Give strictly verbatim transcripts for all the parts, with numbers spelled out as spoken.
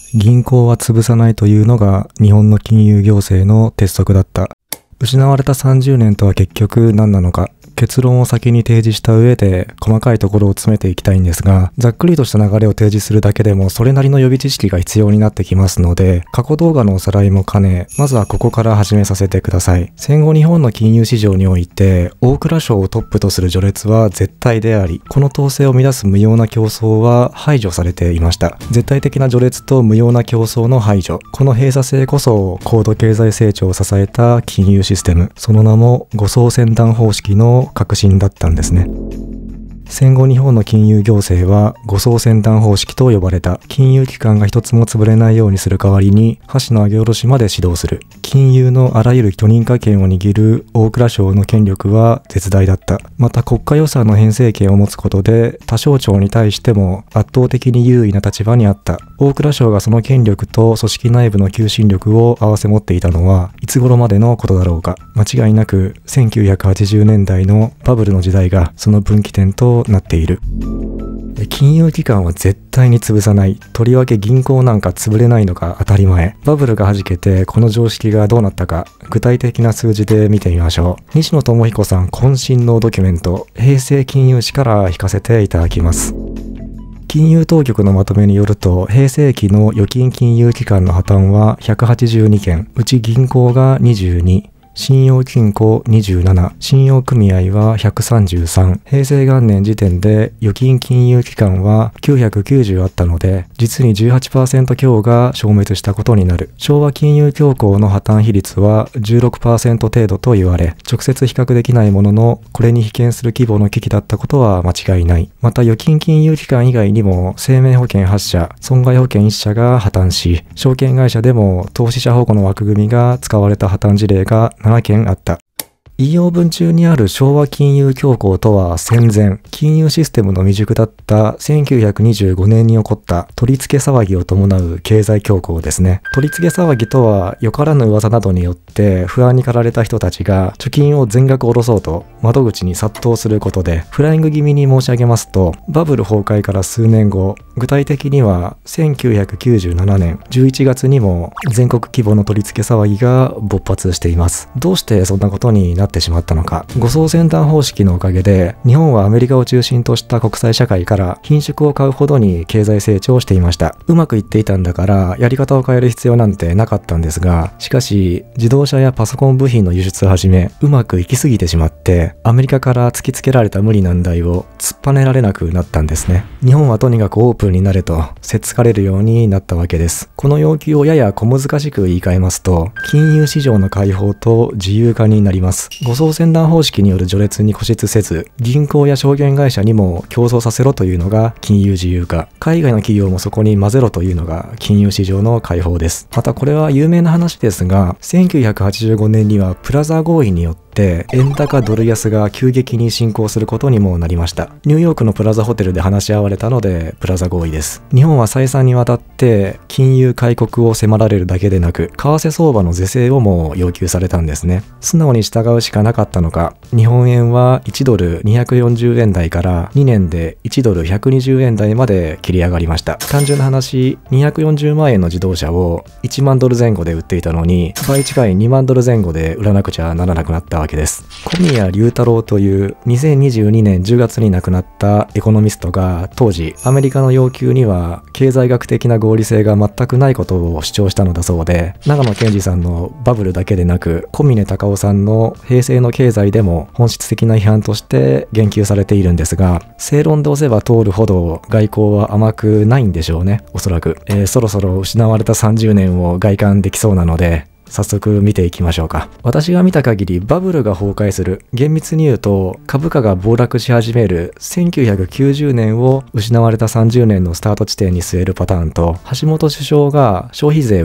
銀行は潰さないというのが日本の金融行政の鉄則だった。失われたさんじゅうねんとは結局何なのか。結論を先に提示した上で細かいところを詰めていきたいんですが、ざっくりとした流れを提示するだけでもそれなりの予備知識が必要になってきますので、過去動画のおさらいも兼ね、まずはここから始めさせてください。戦後日本の金融市場において、大蔵省をトップとする序列は絶対であり、この統制を乱す無用な競争は排除されていました。絶対的な序列と無用な競争の排除。この閉鎖性こそ高度経済成長を支えた金融システム。その名も護送船団方式の革新だったんですね。戦後日本の金融行政は護送船団方式と呼ばれた。金融機関が一つも潰れないようにする代わりに箸の上げ下ろしまで指導する。金融のあらゆる許認可権を握る大蔵省の権力は絶大だった。また国家予算の編成権を持つことで他省庁に対しても圧倒的に優位な立場にあった。大蔵省がその権力と組織内部の求心力を併せ持っていたのはいつ頃までのことだろうか。間違いなくせんきゅうひゃくはちじゅうねんだいのバブルの時代がその分岐点となっている。金融機関は絶対に潰さない。とりわけ銀行なんか潰れないのが当たり前。バブルが弾けてこの常識がどうなったか、具体的な数字で見てみましょう。西野智彦さん渾身のドキュメント、平成金融史から引かせていただきます。金融当局のまとめによると、平成期の預金金融機関の破綻はひゃくはちじゅうにけん、うち銀行がにじゅうに、信用金庫にじゅうなな、信用組合はひゃくさんじゅうさん、平成元年時点で預金金融機関はきゅうひゃくきゅうじゅうあったので、実に じゅうはちパーセント 強が消滅したことになる。昭和金融恐慌の破綻比率は じゅうろくパーセント 程度と言われ、直接比較できないものの、これに比肩する規模の危機だったことは間違いない。また預金金融機関以外にも生命保険はちしゃ、損害保険いっしゃが破綻し、証券会社でも投資者保護の枠組みが使われた破綻事例がななけんあった。引用文中にある昭和金融恐慌とは戦前、金融システムの未熟だったせんきゅうひゃくにじゅうごねんに起こった取り付け騒ぎを伴う経済恐慌ですね。取り付け騒ぎとは、よからぬ噂などによって不安に駆られた人たちが貯金を全額下ろそうと窓口に殺到することで、フライング気味に申し上げますと、バブル崩壊から数年後、具体的にはせんきゅうひゃくきゅうじゅうななねんじゅういちがつにも全国規模の取り付け騒ぎが勃発しています。どうしてそんなことになってしまったのか。護送船団方式のおかげで、日本はアメリカを中心とした国際社会から品種を買うほどに経済成長していました。うまくいっていたんだから、やり方を変える必要なんてなかったんですが、しかし、自動車やパソコン部品の輸出をはじめ、うまくいき過ぎてしまって、アメリカから突きつけられた無理難題を突っぱねられなくなったんですね。日本はとにかくオープンになれと、せっつかれるようになったわけです。この要求をやや小難しく言い換えますと、金融市場の開放と自由化になります。護送船団方式による序列に固執せず、銀行や証券会社にも競争させろというのが金融自由化。海外の企業もそこに混ぜろというのが金融市場の開放です。またこれは有名な話ですが、せんきゅうひゃくはちじゅうごねんにはプラザ合意によって円高ドル安が急激に進行することにもなりました。ニューヨークのプラザホテルで話し合われたのでプラザ合意です。日本は再三にわたって金融開国を迫られるだけでなく、為替相場の是正をも要求されたんですね。素直に従うしかなかったのか、日本円はいちドルにひゃくよんじゅうえん台からにねんでいちドルひゃくにじゅうえん台まで切り上がりました。単純な話、にひゃくよんじゅうまんえんの自動車をいちまんドルぜん後で売っていたのに、倍近いにまんドルぜん後で売らなくちゃならなくなったわけです。小宮隆太郎というにせんにじゅうにねんじゅうがつに亡くなったエコノミストが、当時アメリカの要求には経済学的な合理性が全くないことを主張したのだそうで、長野健二さんのバブルだけでなく、小峰隆夫さんの平成の経済でも本質的な批判として言及されているんですが、正論で押せば通るほど外交は甘くないんでしょうね、おそらく。えー、そろそろ失われたさんじゅうねんを外観できそうなので、早速見ていきましょうか。私が見た限りバブルが崩壊する、厳密に言うと株価が暴落し始めるせんきゅうひゃくきゅうじゅうねんを失われたさんじゅうねんのスタート地点に据えるパターンと、橋本首相が消費税を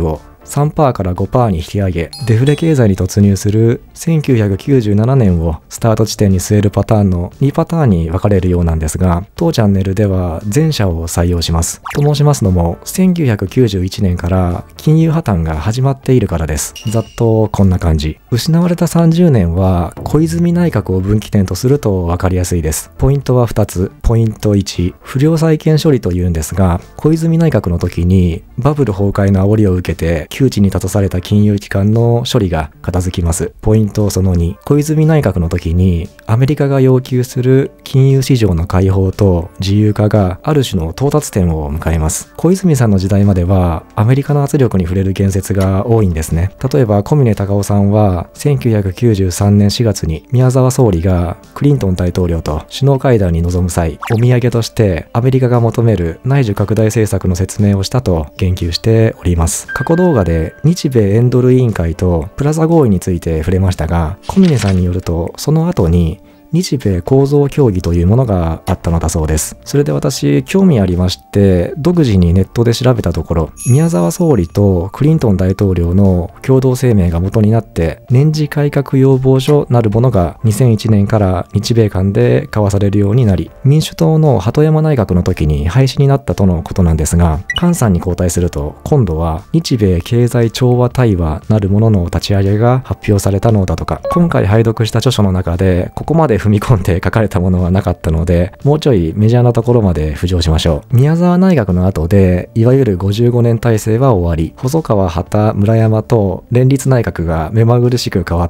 さんパーセント から ごパーセント に引き上げ、デフレ経済に突入するせんきゅうひゃくきゅうじゅうななねんをスタート地点に据えるパターンのにパターンに分かれるようなんですが、当チャンネルでは前者を採用します。と申しますのも、せんきゅうひゃくきゅうじゅういちねんから金融破綻が始まっているからです。ざっとこんな感じ。失われたさんじゅうねんは小泉内閣を分岐点とすると分かりやすいです。ポイントはふたつ。ポイントいち、不良債権処理というんですが、小泉内閣の時にバブル崩壊の煽りを受けて窮地に立たされた金融機関の処理が片付きます。ポイントそのに、小泉内閣の時にアメリカが要求する金融市場の開放と自由化がある種の到達点を迎えます。小泉さんの時代まではアメリカの圧力に触れる言説が多いんですね。例えば小峰隆夫さんはせんきゅうひゃくきゅうじゅうさんねんしがつに宮沢総理がクリントン大統領と首脳会談に臨む際、お土産としてアメリカが求める内需拡大政策の説明をしたと言及しております。過去動画で日米円ドル委員会とプラザ合意について触れましたが、小峰さんによるとその後に日米構造協議というものがあったのだそうです。それで私興味ありまして独自にネットで調べたところ、宮沢総理とクリントン大統領の共同声明が元になって年次改革要望書なるものがにせんいちねんから日米間で交わされるようになり、民主党の鳩山内閣の時に廃止になったとのことなんですが、菅さんに交代すると今度は日米経済調和対話なるものの立ち上げが発表されたのだとか。今回拝読した著書の中でここまで踏み込んで書かれたものはなかったので、もうちょいメジャーなところまで浮上しましょう。宮沢内閣の後でいわゆるごじゅうごねん体制は終わり、細川、畑、村山と連立内閣が目まぐるしく変わって、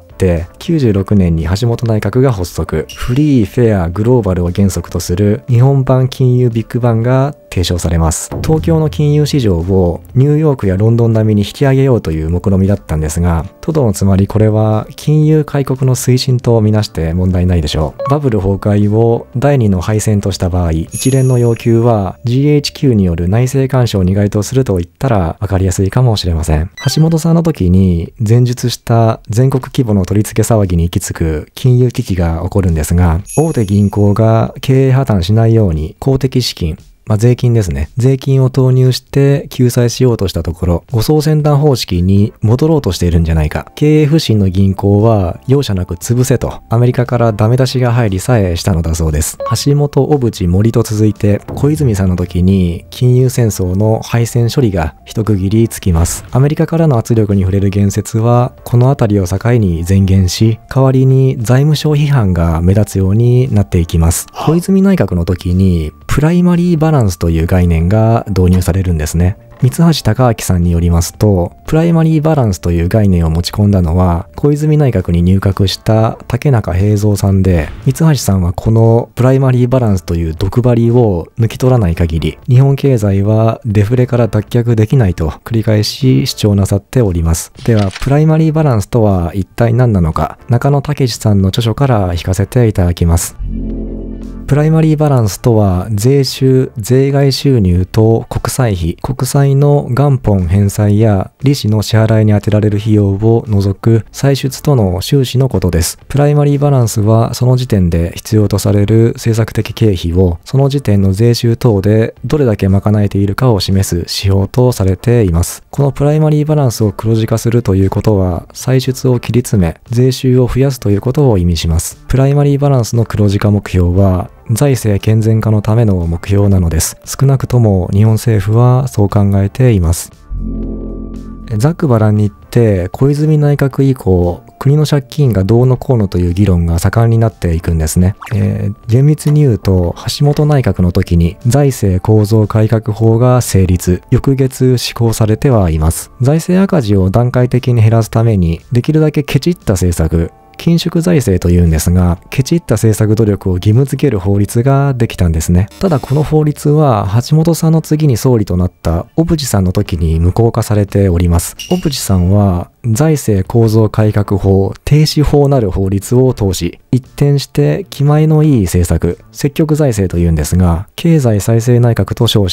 きゅうじゅうろくねんに橋本内閣が発足、フリー、フェア、グローバルを原則とする日本版金融ビッグバンが提唱されます。東京の金融市場をニューヨークやロンドン並みに引き上げようという目論みだったんですが、とどのつまりこれは金融開国の推進とみなして問題ないでしょう。バブル崩壊をだいにの敗戦とした場合、一連の要求は ジーエイチキュー による内政干渉に該当すると言ったら分かりやすいかもしれません。橋本さんの時に前述した全国規模の取り付け騒ぎに行き着く金融危機が起こるんですが、大手銀行が経営破綻しないように公的資金、まあ、税金ですね。税金を投入して救済しようとしたところ、護送船団方式に戻ろうとしているんじゃないか。経営不振の銀行は容赦なく潰せと、アメリカからダメ出しが入りさえしたのだそうです。橋本、小渕、森と続いて、小泉さんの時に金融戦争の敗戦処理が一区切りつきます。アメリカからの圧力に触れる言説は、この辺りを境に前減し、代わりに財務省批判が目立つようになっていきます。小泉内閣の時に、プライマリーバランスという概念が導入されるんですね。三橋貴明さんによりますと、プライマリーバランスという概念を持ち込んだのは小泉内閣に入閣した竹中平蔵さんで、三橋さんはこのプライマリーバランスという毒針を抜き取らない限り日本経済はデフレから脱却できないと繰り返し主張なさっております。ではプライマリーバランスとは一体何なのか、中野武さんの著書から引かせていただきます。プライマリーバランスとは、税収、税外収入と国債費、国債の元本返済や利子の支払いに充てられる費用を除く歳出との収支のことです。プライマリーバランスはその時点で必要とされる政策的経費をその時点の税収等でどれだけ賄えているかを示す指標とされています。このプライマリーバランスを黒字化するということは、歳出を切り詰め、税収を増やすということを意味します。プライマリーバランスの黒字化目標は、財政健全化のための目標なのです。少なくとも日本政府はそう考えています。ざっくばらんに言って小泉内閣以降、国の借金がどうのこうのという議論が盛んになっていくんですね。えー、厳密に言うと橋本内閣の時に財政構造改革法が成立、翌月施行されてはいます。財政赤字を段階的に減らすためにできるだけケチった政策、緊縮財政というんですが、ケチった政策努力を義務付ける法律ができたんですね。ただこの法律は橋本さんの次に総理となった小渕さんの時に無効化されております。小渕さんは財政構造改革法、停止法なる法律を通し、一転して気前のいい政策、積極財政というんですが、経済再生内閣と称して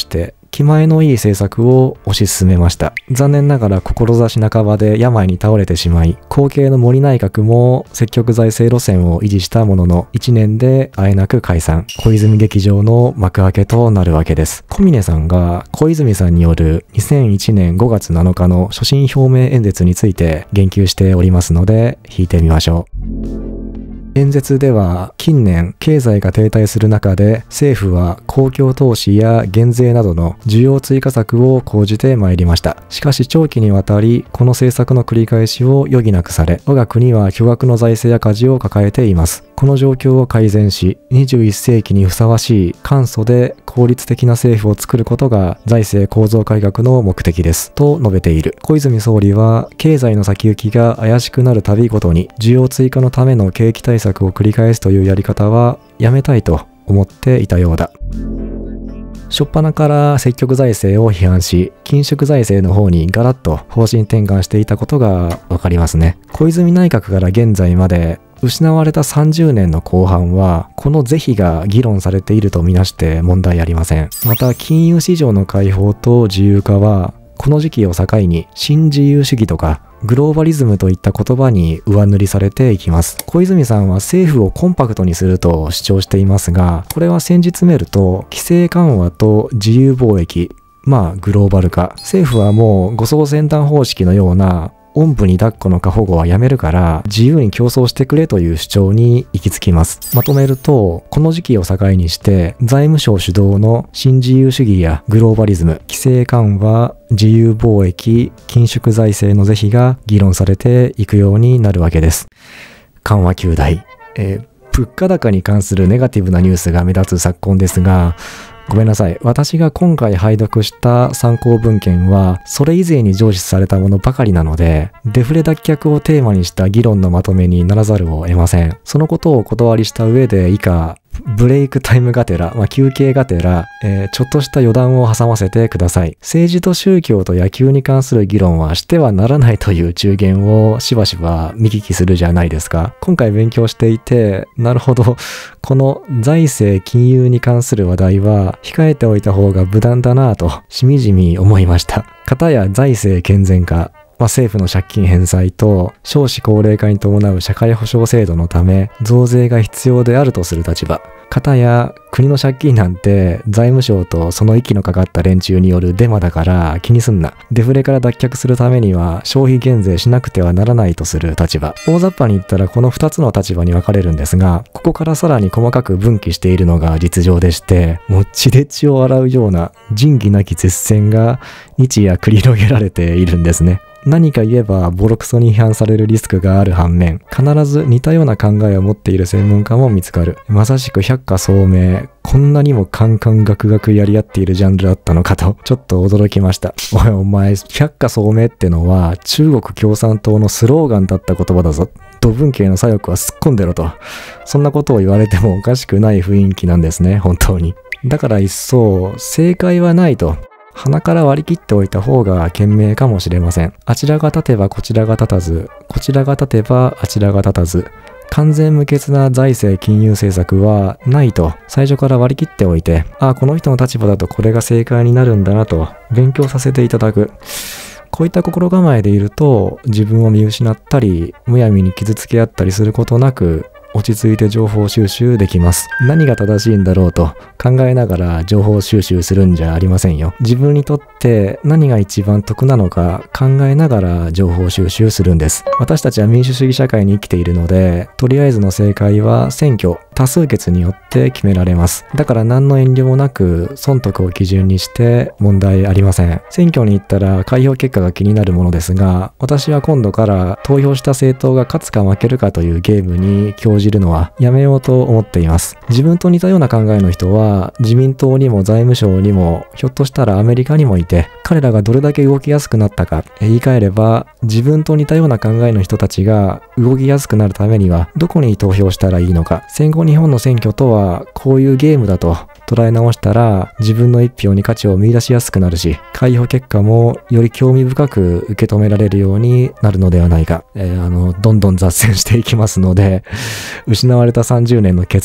気前のいい政策を推し進めました。残念ながら志半ばで病に倒れてしまい、後継の森内閣も積極財政路線を維持したものの、いちねんであえなく解散。小泉劇場の幕開けとなるわけです。小峰さんが小泉さんによるにせんいちねんごがつなのかの所信表明演説について言及しておりますので、弾いてみましょう。演説では近年経済が停滞する中で政府は公共投資や減税などの需要追加策を講じてまいりました。しかし長期にわたりこの政策の繰り返しを余儀なくされ、我が国は巨額の財政赤字を抱えています。この状況を改善し、にじゅういっせいきにふさわしい簡素で効率的な政府を作ることが財政構造改革の目的ですと述べている。小泉総理は経済の先行きが怪しくなるたびごとに需要追加のための景気対策を繰り返すというやり方はやめたいと思っていたようだ。初っ端から積極財政を批判し、緊縮財政の方にガラッと方針転換していたことがわかりますね。小泉内閣から現在まで失われたさんじゅうねんの後半は、この是非が議論されているとみなして問題ありません。また、金融市場の開放と自由化は、この時期を境に新自由主義とかグローバリズムといった言葉に上塗りされていきます。小泉さんは政府をコンパクトにすると主張していますが、これは先日見ると規制緩和と自由貿易、まあグローバル化、政府はもう護送船団方式のようなおんぶに抱っこの過保護はやめるから自由に競争してくれという主張に行き着きます。まとめると、この時期を境にして財務省主導の新自由主義やグローバリズム、規制緩和、自由貿易、緊縮財政の是非が議論されていくようになるわけです。緩和及第、えー、物価高に関するネガティブなニュースが目立つ昨今ですが、ごめんなさい。私が今回拝読した参考文献は、それ以前に上司されたものばかりなので、デフレ脱却をテーマにした議論のまとめにならざるを得ません。そのことをお断りした上で以下、ブレイクタイムがてら、まあ、休憩がてら、えー、ちょっとした余談を挟ませてください。政治と宗教と野球に関する議論はしてはならないという中言をしばしば見聞きするじゃないですか。今回勉強していて、なるほど、この財政金融に関する話題は控えておいた方が無難だなぁとしみじみ思いました。片や財政健全化、まあ、政府の借金返済と少子高齢化に伴う社会保障制度のため増税が必要であるとする立場。片や国の借金なんて財務省とその息のかかった連中によるデマだから気にすんな。デフレから脱却するためには消費減税しなくてはならないとする立場。大雑把に言ったらこのふたつの立場に分かれるんですが、ここからさらに細かく分岐しているのが実情でして、もう血で血を洗うような仁義なき絶戦が日夜繰り広げられているんですね。何か言えばボロクソに批判されるリスクがある反面、必ず似たような考えを持っている専門家も見つかる。まさしく百花聡明、こんなにもカンカンガクガクやり合っているジャンルだったのかと、ちょっと驚きました。おいお前、百花聡明ってのは中国共産党のスローガンだった言葉だぞ。土文系の左翼はすっ込んでろと。そんなことを言われてもおかしくない雰囲気なんですね、本当に。だから一層、正解はないと。鼻から割り切っておいた方が賢明かもしれません。あちらが立てばこちらが立たず、こちらが立てばあちらが立たず、完全無欠な財政金融政策はないと最初から割り切っておいて、ああ、この人の立場だとこれが正解になるんだなと勉強させていただく。こういった心構えでいると自分を見失ったり、むやみに傷つけ合ったりすることなく、落ち着いて情報収集できます。何が正しいんだろうと考えながら情報収集するんじゃありませんよ。自分にとって何が一番得なのか考えながら情報収集するんです。私たちは民主主義社会に生きているので、とりあえずの正解は選挙、多数決によって決められます。だから何の遠慮もなく損得を基準にして問題ありません。選挙に行ったら開票結果が気になるものですが、私は今度から投票した政党が勝つか負けるかというゲームに興じるのはやめようと思っています。自分と似たような考えの人は自民党にも財務省にもひょっとしたらアメリカにもいて、彼らがどれだけ動きやすくなったか、言い換えれば自分と似たような考えの人たちが動きやすくなるためにはどこに投票したらいいのか。戦後日本の選挙とはこういうゲームだと捉え直したら自分の一票に価値を見出しやすくなるし、開票結果もより興味深く受け止められるようになるのではないか。えー、あのどんどん雑線していきますので失われたさんじゅうねんの結論、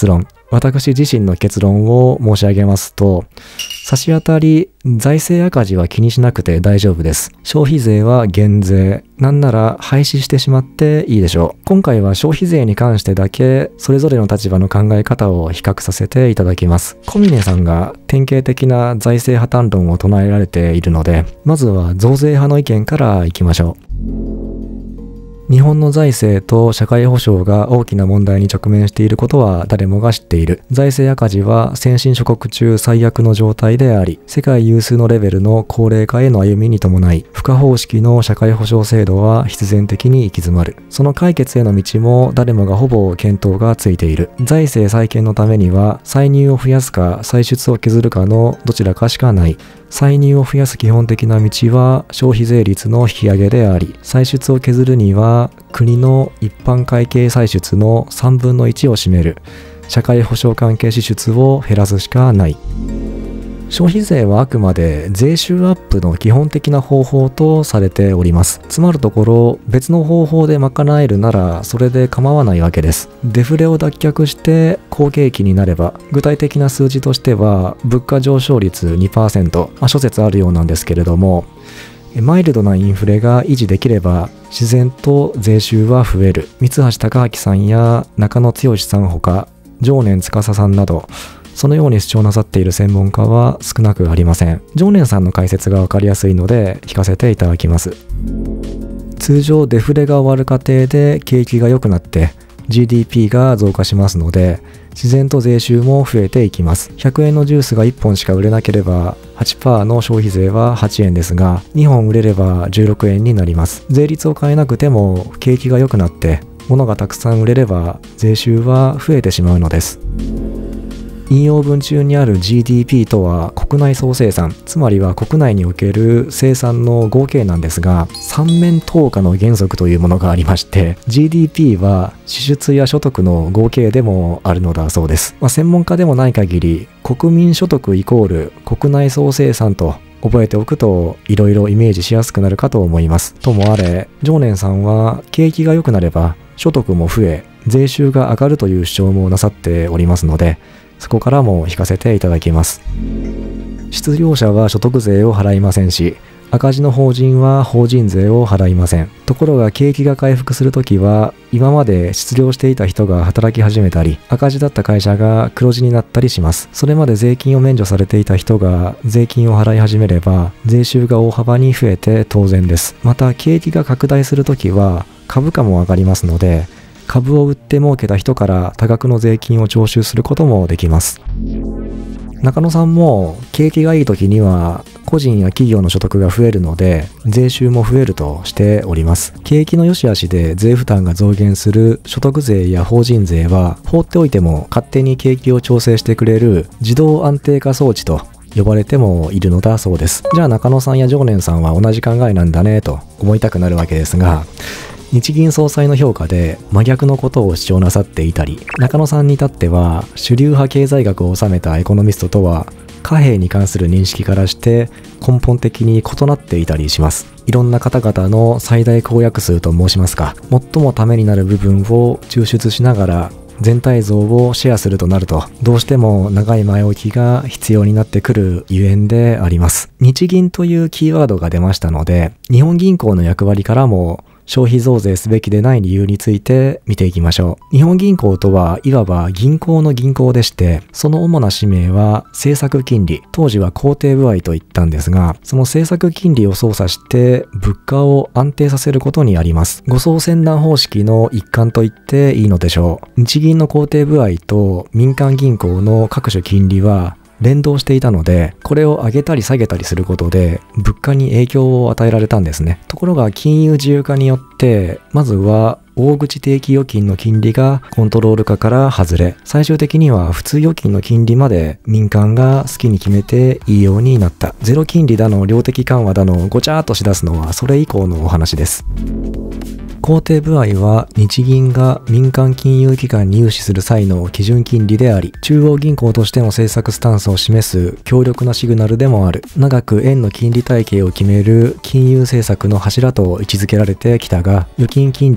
私自身の結論を申し上げますと、差し当たり財政赤字は気にしなくて大丈夫です。消費税は減税、なんなら廃止してしまっていいでしょう。今回は消費税に関してだけそれぞれの立場の考え方を比較させていただきます。小峰さんが典型的な財政破綻論を唱えられているので、まずは増税派の意見からいきましょう。日本の財政と社会保障が大きな問題に直面していることは誰もが知っている。財政赤字は先進諸国中最悪の状態であり、世界有数のレベルの高齢化への歩みに伴い、付加方式の社会保障制度は必然的に行き詰まる。その解決への道も誰もがほぼ見当がついている。財政再建のためには歳入を増やすか歳出を削るかのどちらかしかない。歳入を増やす基本的な道は消費税率の引き上げであり、歳出を削るには国の一般会計歳出のさんぶんのいちを占める社会保障関係支出を減らすしかない。消費税はあくまで税収アップの基本的な方法とされております。つまるところ、別の方法で賄えるならそれで構わないわけです。デフレを脱却して好景気になれば、具体的な数字としては物価上昇率 にパーセント、まあ、諸説あるようなんですけれども、マイルドなインフレが維持できれば自然と税収は増える。三橋貴明さんや中野剛さんほか常念司さんなど、そのように主張なさっている専門家は少なくありません。常念さんの解説が分かりやすいので聞かせていただきます。通常デフレが終わる過程で景気が良くなって ジーディーピー が増加しますので、自然と税収も増えていきます。ひゃくえんのジュースがいっぽんしか売れなければ はちパーセント の消費税ははちえんですが、にほん売れればじゅうろくえんになります。税率を変えなくても景気が良くなって物がたくさん売れれば税収は増えてしまうのです。引用文中にある ジーディーピー とは国内総生産、つまりは国内における生産の合計なんですが、三面等価の原則というものがありまして、 ジーディーピー は支出や所得の合計でもあるのだそうです。まあ、専門家でもない限り国民所得イコール国内総生産と覚えておくといろいろイメージしやすくなるかと思います。ともあれ、常念さんは景気が良くなれば所得も増え税収が上がるという主張もなさっておりますので、そこからも引かせていただきます。失業者は所得税を払いませんし、赤字の法人は法人税を払いません。ところが景気が回復するときは、今まで失業していた人が働き始めたり、赤字だった会社が黒字になったりします。それまで税金を免除されていた人が税金を払い始めれば、税収が大幅に増えて当然です。また景気が拡大するときは株価も上がりますので、株を売って儲けた人から多額の税金を徴収することもできます。中野さんも景気がいい時には個人や企業の所得が増えるので税収も増えるとしております。景気の良し悪しで税負担が増減する所得税や法人税は放っておいても勝手に景気を調整してくれる自動安定化装置と呼ばれてもいるのだそうです。じゃあ中野さんや常念さんは同じ考えなんだねと思いたくなるわけですが、日銀総裁の評価で真逆のことを主張なさっていたり、中野さんに至っては主流派経済学を収めたエコノミストとは貨幣に関する認識からして根本的に異なっていたりします。いろんな方々の最大公約数と申しますか、最もためになる部分を抽出しながら全体像をシェアするとなると、どうしても長い前置きが必要になってくるゆえんであります。日銀というキーワードが出ましたので、日本銀行の役割からも消費増税すべきでない理由について見ていきましょう。日本銀行とはいわば銀行の銀行でして、その主な使命は政策金利、当時は公定歩合と言ったんですが、その政策金利を操作して物価を安定させることにあります。護送船団方式の一環と言っていいのでしょう。日銀の公定歩合と民間銀行の各種金利は連動していたので、これを上げたり下げたりすることで物価に影響を与えられたんですね。ところが金融自由化によってまずは大口定期預金の金利がコントロール下から外れ、最終的には普通預金の金利まで民間が好きに決めていいようになった。ゼロ金利だの量的緩和だのごちゃーっとしだすのはそれ以降のお話です。公定歩合は日銀が民間金融機関に融資する際の基準金利であり、中央銀行としての政策スタンスを示す強力なシグナルでもある。長く円の金利体系を決める金融政策の柱と位置づけられてきたが、預金金利自由化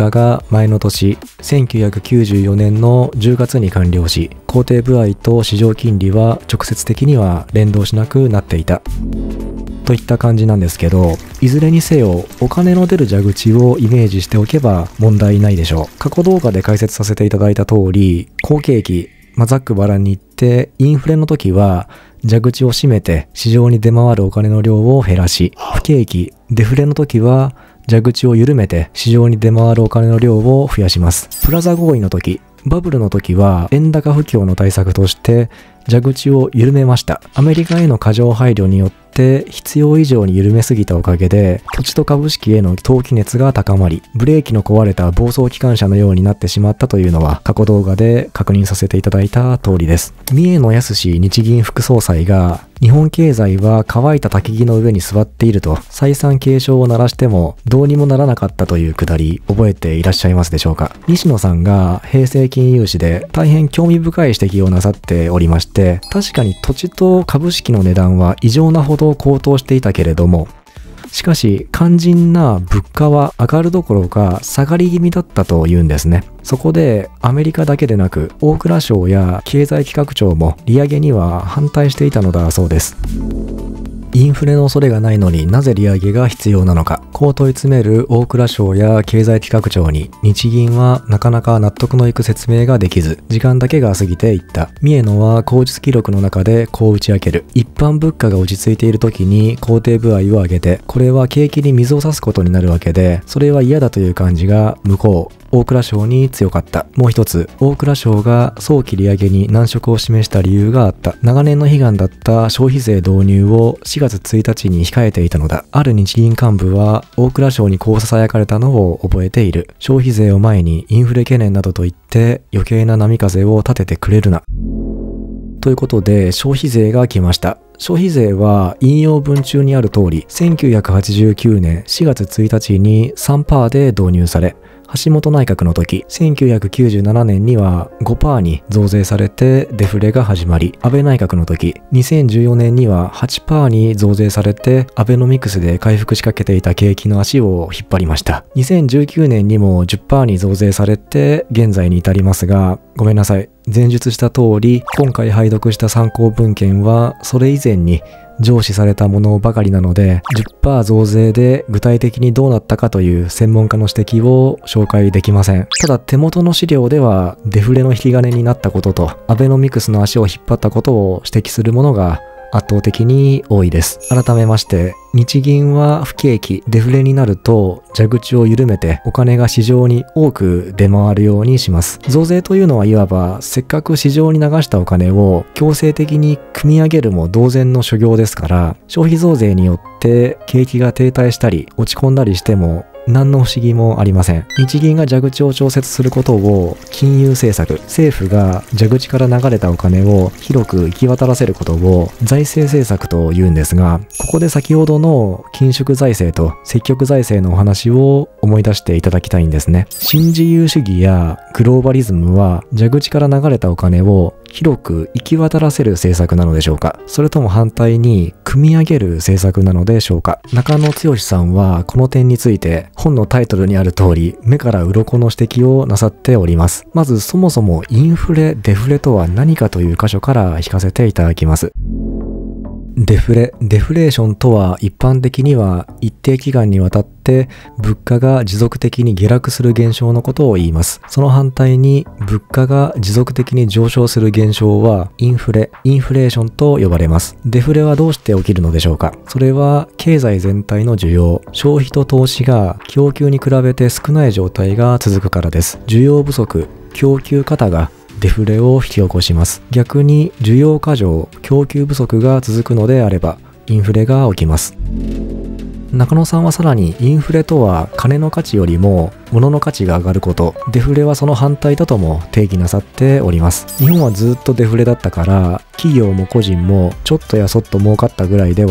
化が前の年せんきゅうひゃくきゅうじゅうよねんのじゅうがつに完了し、肯定歩合と市場金利は直接的には連動しなくなっていたといった感じなんですけど、いずれにせよお金の出る蛇口をイメージしておけば問題ないでしょう。過去動画で解説させていただいた通り、好景気、まあ、ざっくばらんに言ってインフレの時は蛇口を閉めて市場に出回るお金の量を減らし、不景気、デフレの時は蛇口を緩めて市場に出回るお金の量を増やします。プラザ合意の時、バブルの時は円高不況の対策として蛇口を緩めました。アメリカへの過剰配慮によって必要以上に緩めすぎたおかげで土地と株式への投機熱が高まり、ブレーキの壊れた暴走機関車のようになってしまったというのは過去動画で確認させていただいた通りです。三重野康日銀副総裁が日本経済は乾いた焚き木の上に座っていると再三警鐘を鳴らしてもどうにもならなかったというくだり、覚えていらっしゃいますでしょうか。西野さんが平成金融史で大変興味深い指摘をなさっておりまして、確かに土地と株式の値段は異常なほど高騰していたけれども、しかし肝心な物価は上がるどころか下がり気味だったというんですね。そこでアメリカだけでなく大蔵省や経済企画庁も利上げには反対していたのだそうです。インフレの恐れがないのになぜ利上げが必要なのか、こう問い詰める大蔵省や経済企画庁に日銀はなかなか納得のいく説明ができず、時間だけが過ぎていった。三重野は口述記録の中でこう打ち明ける。一般物価が落ち着いている時に肯定歩合を上げて、これは景気に水を差すことになるわけで、それは嫌だという感じが向こう大蔵省に強かった。もう一つ、大蔵省が早期利上げに難色を示した理由があった。長年の悲願だった消費税導入をしがつついたちに控えていたのだ。ある日銀幹部は大蔵省にこう囁かれたのを覚えている。消費税を前にインフレ懸念などと言って余計な波風を立ててくれるな。ということで消費税が来ました。消費税は引用文中にある通り、せんきゅうひゃくはちじゅうきゅうねんしがつついたちに さんパーセント で導入され、橋本内閣の時、せんきゅうひゃくきゅうじゅうななねんには ごパーセント に増税されてデフレが始まり、安倍内閣の時、にせんじゅうよねんには はちパーセント に増税されて、アベノミクスで回復しかけていた景気の足を引っ張りました。にせんじゅうきゅうねんにも じゅっパーセント に増税されて、現在に至りますが、ごめんなさい。前述した通り、今回拝読した参考文献は、それ以前に上司されたものばかりなので、じゅっパーセント 増税で具体的にどうなったかという専門家の指摘を紹介できません。ただ手元の資料では、デフレの引き金になったことと、アベノミクスの足を引っ張ったことを指摘するものが圧倒的に多いです。改めまして、日銀は不景気、デフレになると蛇口を緩めてお金が市場に多く出回るようにします。増税というのはいわばせっかく市場に流したお金を強制的に組み上げるも同然の所業ですから、消費増税によって景気が停滞したり落ち込んだりしても何の不思議もありません。日銀が蛇口を調節することを金融政策、政府が蛇口から流れたお金を広く行き渡らせることを財政政策と言うんですが、ここで先ほどの緊縮財政と積極財政のお話を思い出していただきたいんですね。新自由主義やグローバリズムは蛇口から流れたお金を広く行き渡らせる政策なのでしょうか、それとも反対に組み上げる政策なのでしょうか。中野剛さんはこの点について本のタイトルにある通り目から鱗の指摘をなさっております。まずそもそもインフレ、デフレとは何かという箇所から引かせていただきます。デフレ、デフレーションとは一般的には一定期間にわたって物価が持続的に下落する現象のことを言います。その反対に物価が持続的に上昇する現象はインフレ、インフレーションと呼ばれます。デフレはどうして起きるのでしょうか。それは経済全体の需要、消費と投資が供給に比べて少ない状態が続くからです。需要不足、供給過多がデフレを引き起こします。逆に需要過剰、供給不足が続くのであればインフレが起きます。中野さんはさらにインフレとは金の価値よりも物の価値が上がること、デフレはその反対だとも定義なさっております。日本はずっとデフレだったから企業も個人もちょっとやそっと儲かったぐらいでは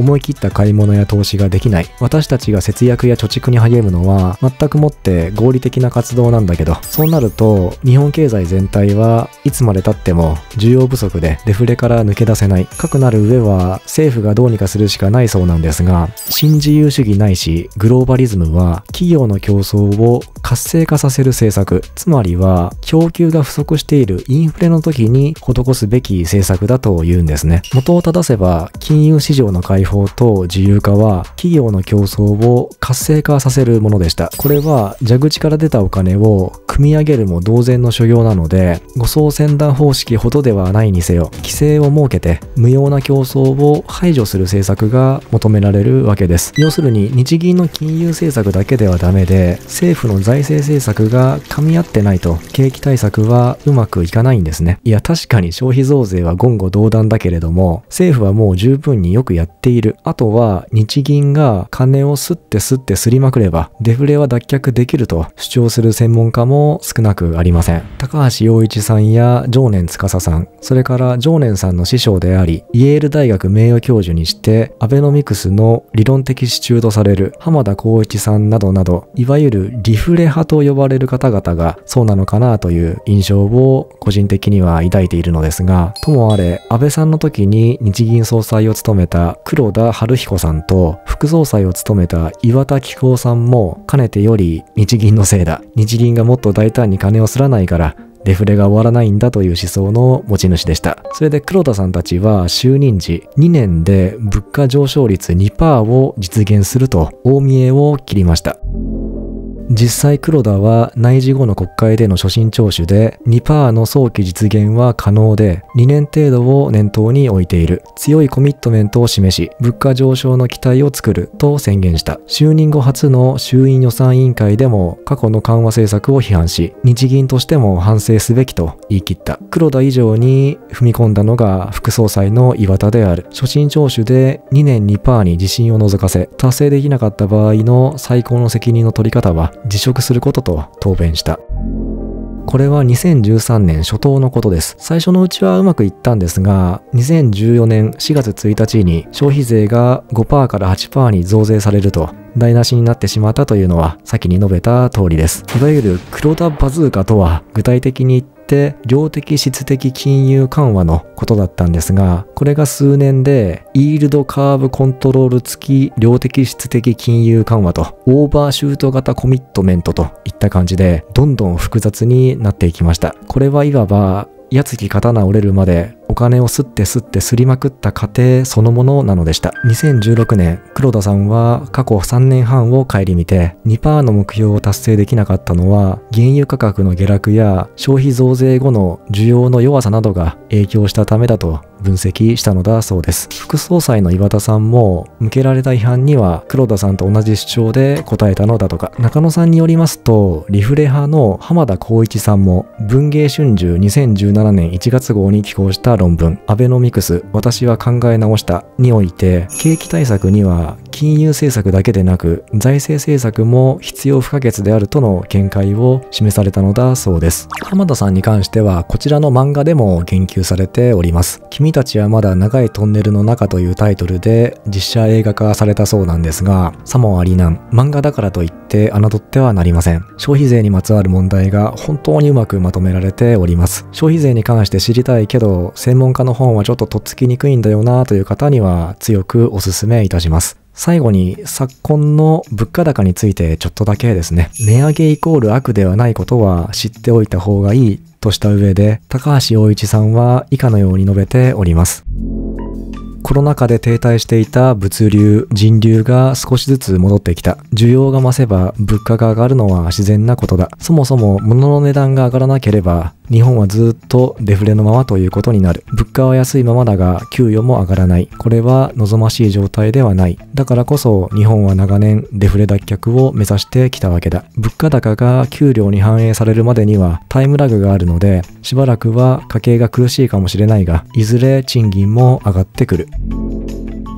思い切った買い物や投資ができない。私たちが節約や貯蓄に励むのは全くもって合理的な活動なんだけど、そうなると日本経済全体はいつまで経っても需要不足でデフレから抜け出せない。かくなる上は政府がどうにかするしかないそうなんですが、新自由主義ないしグローバリズムは企業の競争を活性化させる政策、つまりは供給が不足しているインフレの時に施すべき政策だというんですね。元を正せば金融市場の開放と自由化は企業の競争を活性化させるものでした。これは蛇口から出たお金を組み上げるも同然の所業なので、護送船団方式ほどではないにせよ、規制を設けて無用な競争を排除する政策が求められるわけです。要するに日銀の金融政策だけではダメで、政府の財政政策が噛み合ってないと景気対策はうまくいかないんですね。いや確かに消費増税は言語道断だけれども、政府はもう十分によくやっている。あとは日銀が金を吸って吸って吸りまくればデフレは脱却できると主張する専門家も少なくありません。高橋洋一さんや常年司さん、それから常年さんの師匠でありイェール大学名誉教授にしてアベノミクスの理論的支柱とされる浜田光一さんなどなど、いわゆるリフレ派と呼ばれる方々がそうなのかなという印象を個人的には抱いているのですが、ともあれ安倍さんの時に日銀総裁を務めた黒田晴彦さんと副総裁を務めた岩田紀行さんもかねてより日銀のせいだ、日銀がもっと大胆に金をすらないからデフレが終わらないんだという思想の持ち主でした。それで黒田さんたちは就任時にねんで物価上昇率 にパーセント を実現すると大見えを切りました。実際黒田は内示後の国会での所信聴取で にパーセント の早期実現は可能でにねん程度を念頭に置いている、強いコミットメントを示し物価上昇の期待を作ると宣言した。就任後初の衆院予算委員会でも過去の緩和政策を批判し、日銀としても反省すべきと言い切った。黒田以上に踏み込んだのが副総裁の岩田である。所信聴取でにねん にパーセント に自信を除かせ、達成できなかった場合の最高の責任の取り方は辞職することと答弁した。これはにせんじゅうさんねん初頭のことです。最初のうちはうまくいったんですが、にせんじゅうよねんしがつついたちに消費税が ごパーセント から はちパーセント に増税されると台無しになってしまったというのは先に述べた通りです。いわゆる黒田バズーカとは具体的に言って量的質的金融緩和のことだったんですが、これが数年でイールドカーブコントロール付き量的質的金融緩和とオーバーシュート型コミットメントといった感じでどんどん複雑になっていきました。これはいわば矢継ぎ刀折れるまでお金を吸って吸って吸りまくった過程そのものなのでした。にせんじゅうろくねん黒田さんは過去さんねんはんを顧みて にパーセント の目標を達成できなかったのは原油価格の下落や消費増税後の需要の弱さなどが影響したためだと分析したのだそうです。副総裁の岩田さんも向けられた違反には黒田さんと同じ主張で答えたのだとか。中野さんによりますとリフレ派の浜田光一さんも文藝春秋にせんじゅうななねんいちがつ号に寄稿した論文アベノミクス私は考え直したにおいて景気対策には金融政策だけでなく財政政策も必要不可欠であるとの見解を示されたのだそうです。浜田さんに関してはこちらの漫画でも言及されております。君たちはまだ長いトンネルの中というタイトルで実写映画化されたそうなんですが、さもありなん漫画だからといって侮ってはなりません。消費税にまつわる問題が本当にうまくまとめられております。消費税に関して知りたいけど専門家の本はちょっととっつきにくいんだよなという方には強くおすすめいたします。最後に昨今の物価高についてちょっとだけですね。値上げイコール悪ではないことは知っておいた方がいいとした上で高橋洋一さんは以下のように述べております。コロナ禍で停滞していた物流、人流が少しずつ戻ってきた。需要が増せば物価が上がるのは自然なことだ。そもそも物の値段が上がらなければ日本はずっとデフレのままということになる。物価は安いままだが給与も上がらない。これは望ましい状態ではない。だからこそ日本は長年デフレ脱却を目指してきたわけだ。物価高が給料に反映されるまでにはタイムラグがあるので、しばらくは家計が苦しいかもしれないが、いずれ賃金も上がってくる。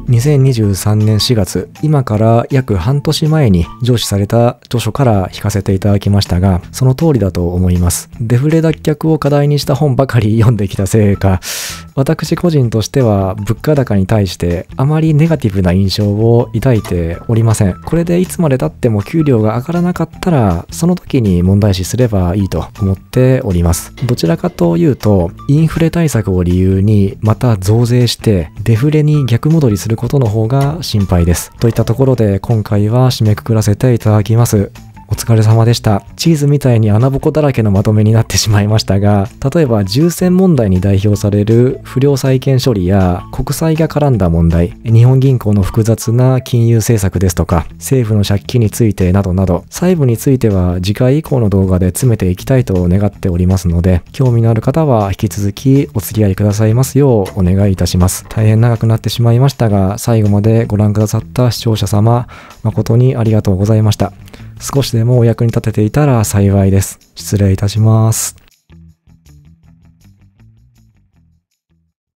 にせんにじゅうさんねんしがつ、今から約半年前に上市された著書から引かせていただきましたが、その通りだと思います。デフレ脱却を課題にした本ばかり読んできたせいか、私個人としては物価高に対してあまりネガティブな印象を抱いておりません。これでいつまで経っても給料が上がらなかったら、その時に問題視すればいいと思っております。どちらかというと、インフレ対策を理由にまた増税してデフレに逆戻りすることの方が心配です。といったところで今回は締めくくらせていただきます。お疲れ様でした。チーズみたいに穴ぼこだらけのまとめになってしまいましたが、例えば重戦問題に代表される不良債権処理や国債が絡んだ問題、日本銀行の複雑な金融政策ですとか、政府の借金についてなどなど、細部については次回以降の動画で詰めていきたいと願っておりますので、興味のある方は引き続きお付き合いくださいますようお願いいたします。大変長くなってしまいましたが、最後までご覧くださった視聴者様、誠にありがとうございました。少しでもお役に立てていたら幸いです。失礼いたします。